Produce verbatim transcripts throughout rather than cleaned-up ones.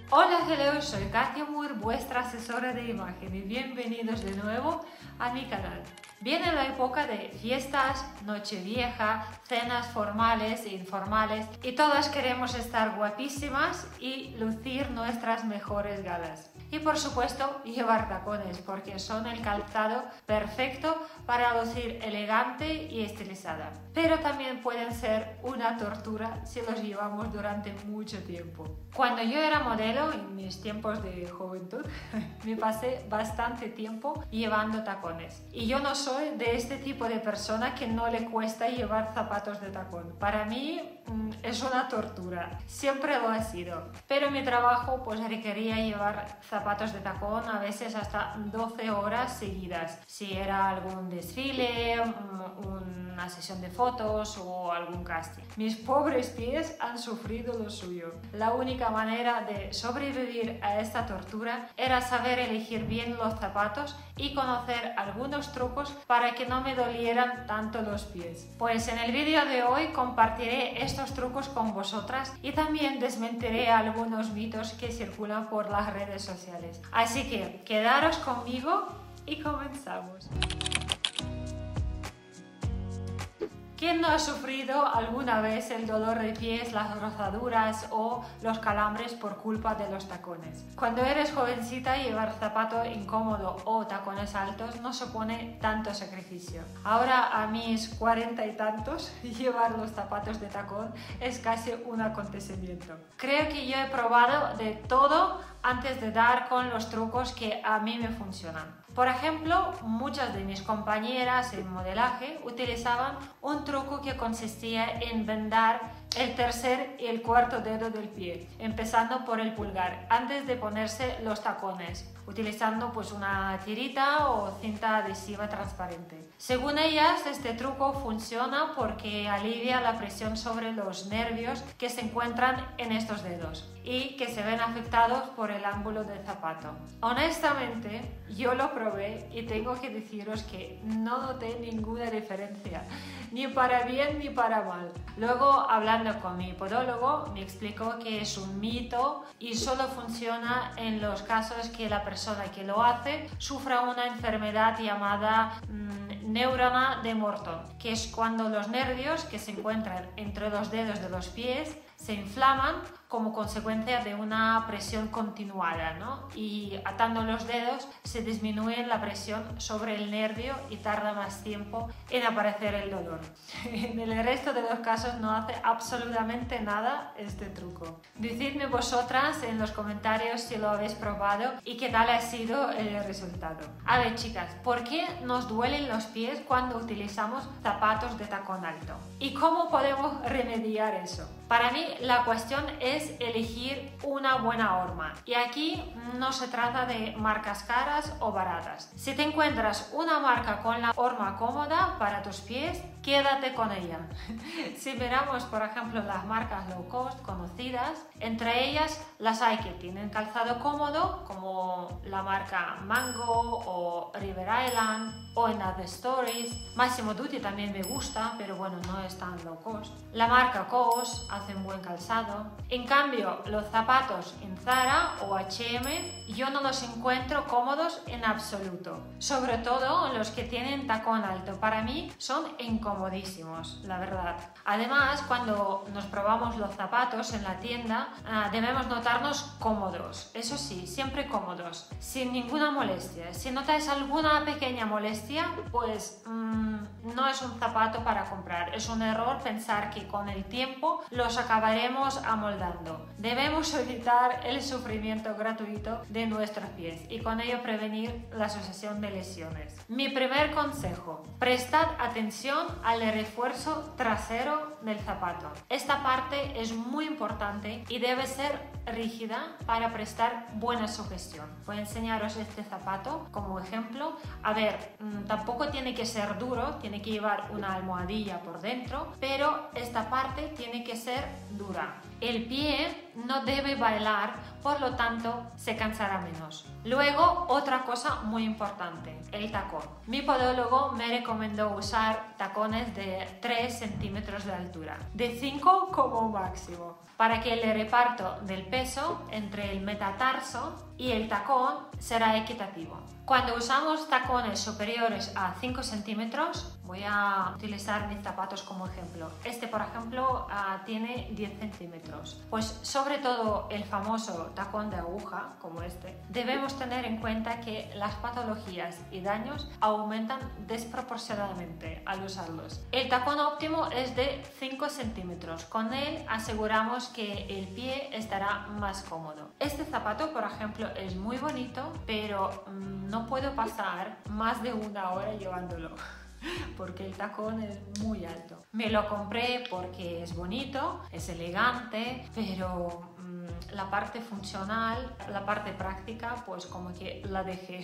Hola, hello, soy Katia Moore, vuestra asesora de imagen y bienvenidos de nuevo a mi canal. Viene la época de fiestas, nochevieja, cenas formales e informales y todas queremos estar guapísimas y lucir nuestras mejores galas. Y por supuesto llevar tacones porque son el calzado perfecto para lucir elegante y estilizada. Pero también pueden ser una tortura si los llevamos durante mucho tiempo. Cuando yo era modelo, en mis tiempos de juventud, me pasé bastante tiempo llevando tacones. Y yo no soy de este tipo de persona que no le cuesta llevar zapatos de tacón. Para mí mmm, es una tortura, siempre lo ha sido. Pero mi trabajo pues requería llevar zapatos de tacón a veces hasta doce horas seguidas. Si era algún desfile, una sesión de fotos o algún casting. Mis pobres pies han sufrido lo suyo. La única manera de sobrevivir a esta tortura era saber elegir bien los zapatos y conocer algunos trucos para que no me dolieran tanto los pies. Pues en el vídeo de hoy compartiré estos trucos con vosotras y también desmentiré algunos mitos que circulan por las redes sociales. Así que quedaros conmigo y comenzamos. ¿Quién no ha sufrido alguna vez el dolor de pies, las rozaduras o los calambres por culpa de los tacones? Cuando eres jovencita, llevar zapato incómodo o tacones altos no supone tanto sacrificio. Ahora, a mis cuarenta y tantos, llevar los zapatos de tacón es casi un acontecimiento. Creo que yo he probado de todo antes de dar con los trucos que a mí me funcionan. Por ejemplo, muchas de mis compañeras en modelaje utilizaban un truco que consistía en vendar el tercer y el cuarto dedo del pie, empezando por el pulgar, antes de ponerse los tacones, utilizando pues una tirita o cinta adhesiva transparente. Según ellas, este truco funciona porque alivia la presión sobre los nervios que se encuentran en estos dedos y que se ven afectados por el ángulo del zapato. Honestamente, yo lo probé y tengo que deciros que no noté ninguna diferencia, ni para bien ni para mal. Luego, hablando con mi podólogo, me explicó que es un mito y solo funciona en los casos que la persona que lo hace sufra una enfermedad llamada mmm, neurona de Morton, que es cuando los nervios que se encuentran entre los dedos de los pies se inflaman como consecuencia de una presión continuada, ¿no? Y atando los dedos se disminuye la presión sobre el nervio y tarda más tiempo en aparecer el dolor. En el resto de los casos no hace absolutamente nada este truco. Decidme vosotras en los comentarios si lo habéis probado y qué tal ha sido el resultado. A ver, chicas, ¿por qué nos duelen los pies cuando utilizamos zapatos de tacón alto? ¿Y cómo podemos remediar eso? Para mí la cuestión es elegir una buena horma. Y aquí no se trata de marcas caras o baratas. Si te encuentras una marca con la horma cómoda para tus pies, quédate con ella. Si miramos, por ejemplo, las marcas low cost conocidas, entre ellas las hay que tienen calzado cómodo, como la marca Mango o River Island o en Other Stories. Massimo Dutti también me gusta, pero bueno, no es tan low cost. La marca COS hace un buen calzado. En cambio, los zapatos en Zara o H y M yo no los encuentro cómodos en absoluto. Sobre todo los que tienen tacón alto. Para mí son incomodísimos, la verdad. Además, cuando nos probamos los zapatos en la tienda, debemos notarnos cómodos. Eso sí, siempre cómodos, sin ninguna molestia. Si notáis alguna pequeña molestia, pues mmm, no es un zapato para comprar. Es un error pensar que con el tiempo los acabaremos amoldando. Debemos evitar el sufrimiento gratuito de nuestros pies y con ello prevenir la sucesión de lesiones. Mi primer consejo: prestad atención al refuerzo trasero del zapato. Esta parte es muy importante y debe ser rígida para prestar buena sugestión. Voy a enseñaros este zapato como ejemplo. A ver, tampoco tiene que ser duro, tiene que llevar una almohadilla por dentro, pero esta parte tiene que ser dura. El pie no debe bailar, por lo tanto se cansará menos. Luego, otra cosa muy importante, el tacón. Mi podólogo me recomendó usar tacones de tres centímetros de altura, de cinco como máximo, para que el reparto del peso entre el metatarso y el tacón será equitativo. Cuando usamos tacones superiores a cinco centímetros, voy a utilizar mis zapatos como ejemplo. Este, por ejemplo, uh, tiene diez centímetros. Pues sobre todo el famoso tacón de aguja, como este, debemos tener en cuenta que las patologías y daños aumentan desproporcionadamente al usarlos. El tacón óptimo es de cinco centímetros. Con él aseguramos que el pie estará más cómodo. Este zapato, por ejemplo, es muy bonito, pero mmm, no puedo pasar más de una hora llevándolo porque el tacón es muy alto. Me lo compré porque es bonito, es elegante, pero mmm, la parte funcional, la parte práctica, pues como que la dejé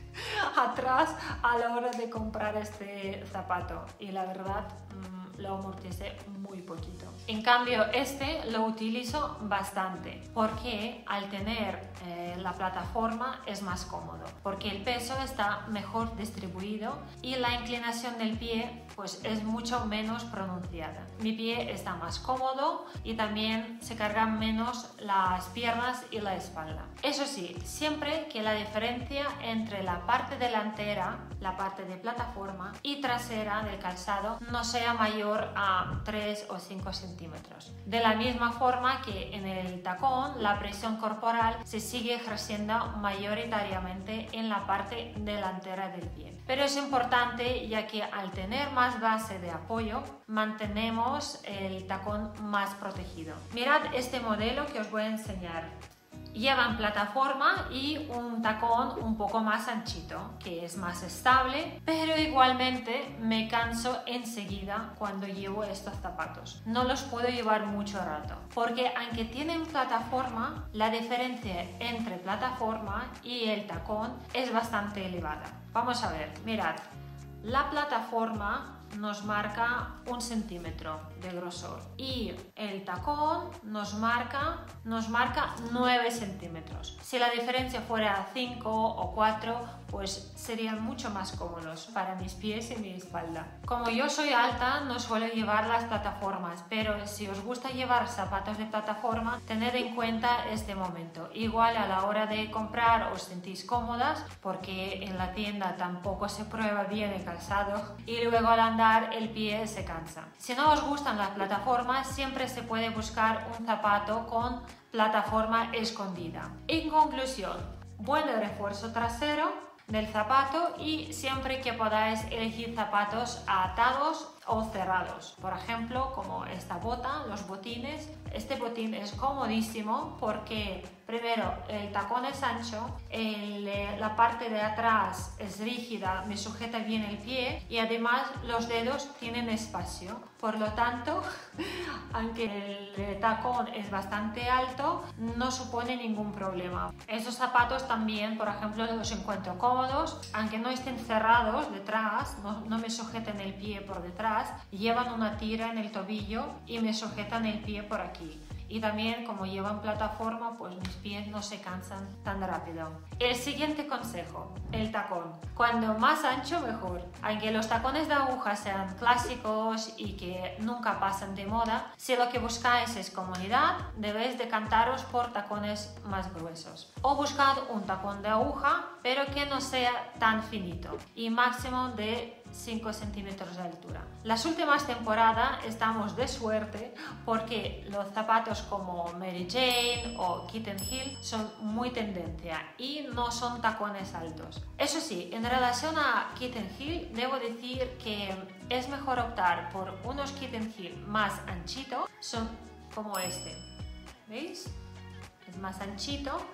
atrás a la hora de comprar este zapato y la verdad mmm, lo amorticé muy poquito. En cambio este lo utilizo bastante porque al tener eh, la plataforma es más cómodo, porque el peso está mejor distribuido y la inclinación del pie pues es mucho menos pronunciada. Mi pie está más cómodo y también se cargan menos las piernas y la espalda. Eso sí, siempre que la diferencia entre la parte delantera, la parte de plataforma y trasera del calzado no sea mayor a tres o cinco centímetros. De la misma forma que en el tacón la presión corporal se sigue ejerciendo mayoritariamente en la parte delantera del pie. Pero es importante ya que al tener más base de apoyo mantenemos el tacón más protegido. Mirad este modelo que os voy a enseñar. Llevan plataforma y un tacón un poco más anchito, que es más estable, pero igualmente me canso enseguida cuando llevo estos zapatos. No los puedo llevar mucho rato, porque aunque tienen plataforma, la diferencia entre plataforma y el tacón es bastante elevada. Vamos a ver, mirad, la plataforma nos marca un centímetro de grosor y el tacón nos marca, nos marca nueve centímetros. Si la diferencia fuera cinco o cuatro, pues serían mucho más cómodos para mis pies y mi espalda. Como yo soy alta, no suelo llevar las plataformas, pero si os gusta llevar zapatos de plataforma, tened en cuenta este momento. Igual a la hora de comprar os sentís cómodas, porque en la tienda tampoco se prueba bien el calzado y luego al andar el pie se cansa. Si no os gustan las plataformas, siempre se puede buscar un zapato con plataforma escondida. En conclusión, buen refuerzo trasero del zapato y siempre que podáis elegir zapatos atados o cerrados, por ejemplo como esta bota, los botines. Este botín es comodísimo porque primero el tacón es ancho, el, la parte de atrás es rígida, me sujeta bien el pie y además los dedos tienen espacio, por lo tanto aunque el tacón es bastante alto no supone ningún problema. Esos zapatos también, por ejemplo, los encuentro cómodos, aunque no estén cerrados detrás, no, no me sujeten el pie por detrás, llevan una tira en el tobillo y me sujetan el pie por aquí. Y también como llevan plataforma, pues mis pies no se cansan tan rápido. El siguiente consejo, el tacón. Cuando más ancho, mejor. Aunque los tacones de aguja sean clásicos y que nunca pasan de moda, si lo que buscáis es comodidad, debéis decantaros por tacones más gruesos. O buscad un tacón de aguja, pero que no sea tan finito y máximo de cinco centímetros de altura. Las últimas temporadas estamos de suerte porque los zapatos como Mary Jane o Kitten Hill son muy tendencia y no son tacones altos. Eso sí, en relación a Kitten Hill debo decir que es mejor optar por unos Kitten Hill más anchitos, son como este, ¿veis? Es más anchito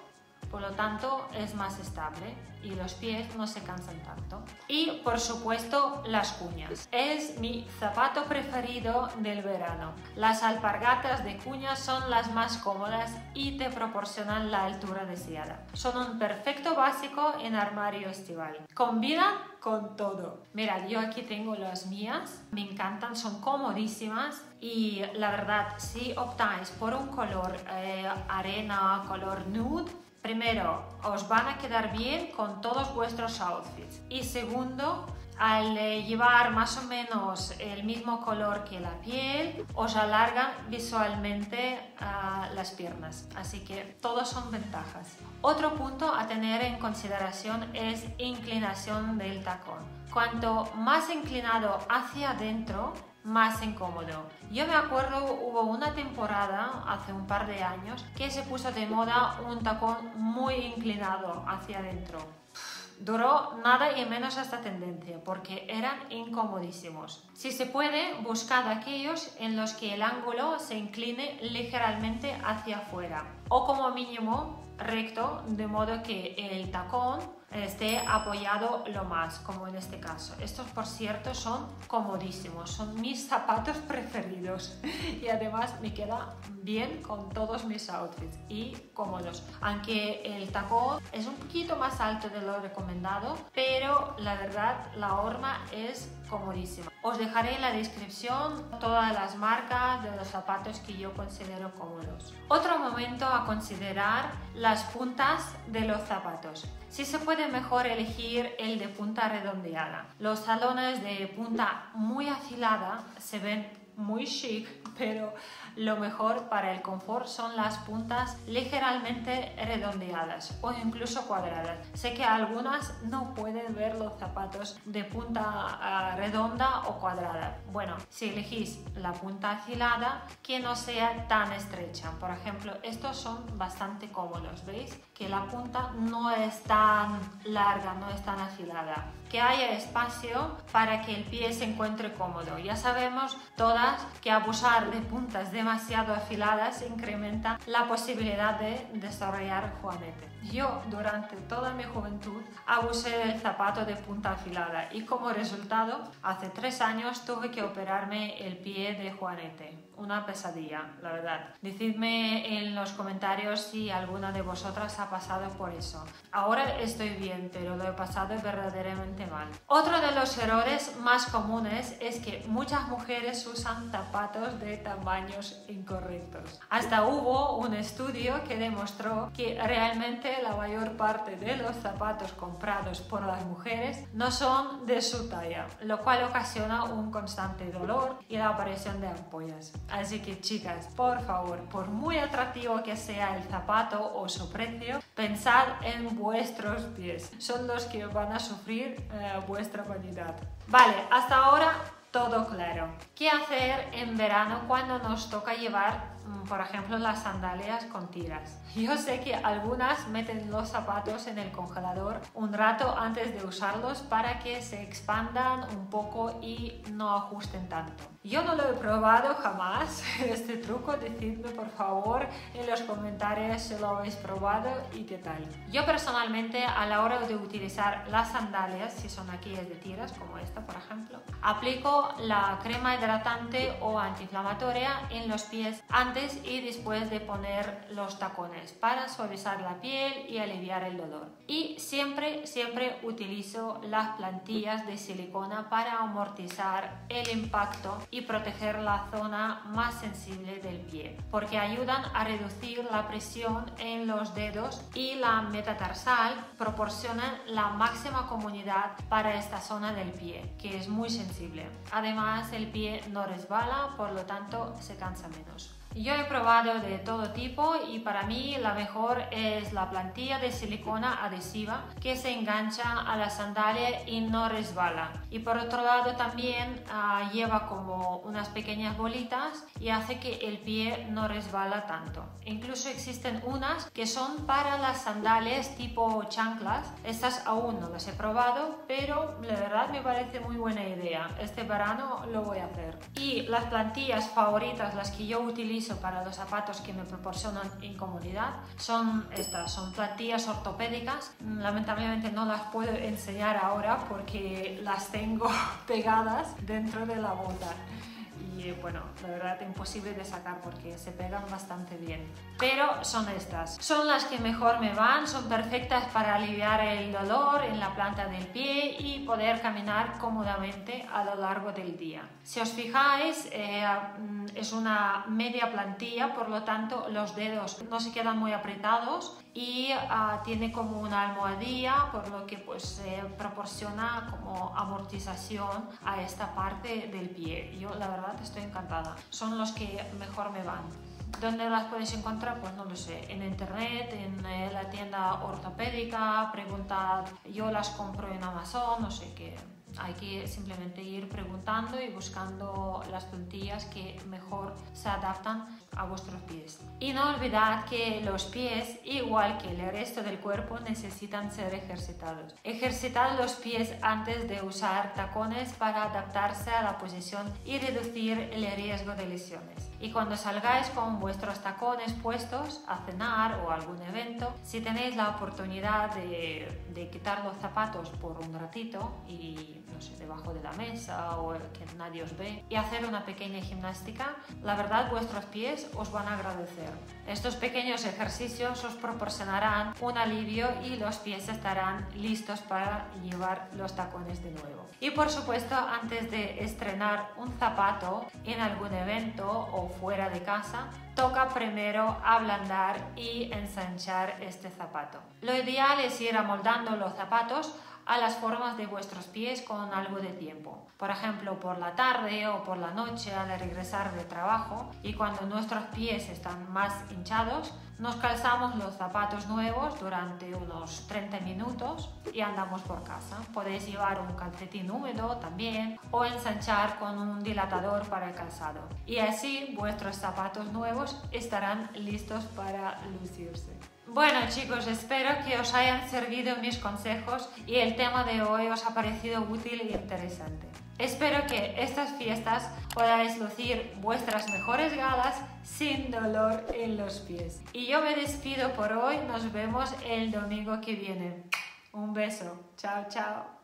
por lo tanto es más estable y los pies no se cansan tanto. Y por supuesto las cuñas. Es mi zapato preferido del verano. Las alpargatas de cuñas son las más cómodas y te proporcionan la altura deseada. Son un perfecto básico en armario estival. Combinan con todo. Mirad, yo aquí tengo las mías. Me encantan, son comodísimas y la verdad, si optáis por un color eh, arena, color nude, primero, os van a quedar bien con todos vuestros outfits. Y segundo, al eh, llevar más o menos el mismo color que la piel, os alargan visualmente uh, las piernas. Así que todos son ventajas. Otro punto a tener en consideración es inclinación del tacón. Cuanto más inclinado hacia adentro, más incómodo. Yo me acuerdo, hubo una temporada hace un par de años que se puso de moda un tacón muy inclinado hacia adentro. Duró nada y menos esta tendencia porque eran incomodísimos. Si se puede, buscad aquellos en los que el ángulo se incline ligeramente hacia afuera o como mínimo recto, de modo que el tacón esté apoyado lo más, como en este caso. Estos, por cierto, son comodísimos, son mis zapatos preferidos y además me queda bien con todos mis outfits y cómodos, aunque el tacón es un poquito más alto de lo recomendado, pero la verdad la horma es comodísima. Os dejaré en la descripción todas las marcas de los zapatos que yo considero cómodos. Otro momento a considerar, las puntas de los zapatos. Si se puede, mejor elegir el de punta redondeada. Los talones de punta muy afilada se ven muy chic, pero lo mejor para el confort son las puntas ligeramente redondeadas o incluso cuadradas. Sé que algunas no pueden ver los zapatos de punta uh, redonda o cuadrada. Bueno, si elegís la punta afilada, que no sea tan estrecha. Por ejemplo, estos son bastante cómodos, ¿veis? Que la punta no es tan larga, no es tan afilada. Que haya espacio para que el pie se encuentre cómodo. Ya sabemos todas que abusar de puntas demasiado afiladas incrementa la posibilidad de desarrollar juanete. Yo durante toda mi juventud abusé del zapato de punta afilada y como resultado hace tres años tuve que operarme el pie de juanete. Una pesadilla, la verdad. Decidme en los comentarios si alguna de vosotras ha pasado por eso. Ahora estoy bien, pero lo he pasado verdaderamente mal. Otro de los errores más comunes es que muchas mujeres usan zapatos de tamaños incorrectos. Hasta hubo un estudio que demostró que realmente la mayor parte de los zapatos comprados por las mujeres no son de su talla, lo cual ocasiona un constante dolor y la aparición de ampollas. Así que chicas, por favor, por muy atractivo que sea el zapato o su precio, pensad en vuestros pies. Son los que van a sufrir eh, vuestra vanidad. Vale, hasta ahora todo claro. ¿Qué hacer en verano cuando nos toca llevar, por ejemplo, las sandalias con tiras? Yo sé que algunas meten los zapatos en el congelador un rato antes de usarlos para que se expandan un poco y no ajusten tanto. Yo no lo he probado jamás, este truco. Decidme por favor en los comentarios si lo habéis probado y qué tal. Yo personalmente, a la hora de utilizar las sandalias, si son aquellas de tiras como esta por ejemplo, aplico la crema hidratante o antiinflamatoria en los pies antes y después de poner los tacones para suavizar la piel y aliviar el dolor. Y siempre, siempre utilizo las plantillas de silicona para amortizar el impacto y proteger la zona más sensible del pie, porque ayudan a reducir la presión en los dedos y la metatarsal proporcionan la máxima comodidad para esta zona del pie, que es muy sensible. Además, el pie no resbala, por lo tanto se cansa menos. Yo he probado de todo tipo y para mí la mejor es la plantilla de silicona adhesiva que se engancha a la sandalia y no resbala. Y por otro lado también uh, lleva como unas pequeñas bolitas y hace que el pie no resbala tanto. Incluso existen unas que son para las sandalias tipo chanclas. Estas aún no las he probado, pero la verdad me parece muy buena idea. Este verano lo voy a hacer. Y las plantillas favoritas, las que yo utilizo utilizo para los zapatos que me proporcionan incomodidad son estas, son plantillas ortopédicas. Lamentablemente no las puedo enseñar ahora porque las tengo pegadas dentro de la bota. Y bueno, la verdad imposible de sacar porque se pegan bastante bien. Pero son estas. Son las que mejor me van, son perfectas para aliviar el dolor en la planta del pie y poder caminar cómodamente a lo largo del día. Si os fijáis, eh, es una media plantilla, por lo tanto los dedos no se quedan muy apretados y uh, tiene como una almohadilla, por lo que pues eh, proporciona como amortización a esta parte del pie. Yo la verdad estoy encantada. Son los que mejor me van. ¿Dónde las podéis encontrar? Pues no lo sé. En internet, en eh, la tienda ortopédica, preguntad. Yo las compro en Amazon, no sé qué. Hay que simplemente ir preguntando y buscando las plantillas que mejor se adaptan a vuestros pies. Y no olvidad que los pies, igual que el resto del cuerpo, necesitan ser ejercitados. Ejercitad los pies antes de usar tacones para adaptarse a la posición y reducir el riesgo de lesiones. Y cuando salgáis con vuestros tacones puestos a cenar o a algún evento, si tenéis la oportunidad de, de quitar los zapatos por un ratito y no sé, debajo de la mesa o que nadie os ve y hacer una pequeña gimnástica, la verdad vuestros pies os van a agradecer. Estos pequeños ejercicios os proporcionarán un alivio y los pies estarán listos para llevar los tacones de nuevo. Y por supuesto, antes de estrenar un zapato en algún evento o fuera de casa, toca primero ablandar y ensanchar este zapato. Lo ideal es ir amoldando los zapatos a las formas de vuestros pies con algo de tiempo. Por ejemplo, por la tarde o por la noche al regresar de trabajo, y cuando nuestros pies están más hinchados, nos calzamos los zapatos nuevos durante unos treinta minutos y andamos por casa. Podéis llevar un calcetín húmedo también o ensanchar con un dilatador para el calzado. Y así vuestros zapatos nuevos estarán listos para lucirse. Bueno chicos, espero que os hayan servido mis consejos y el tema de hoy os ha parecido útil e interesante. Espero que estas fiestas podáis lucir vuestras mejores galas sin dolor en los pies. Y yo me despido por hoy, nos vemos el domingo que viene. Un beso, chao chao.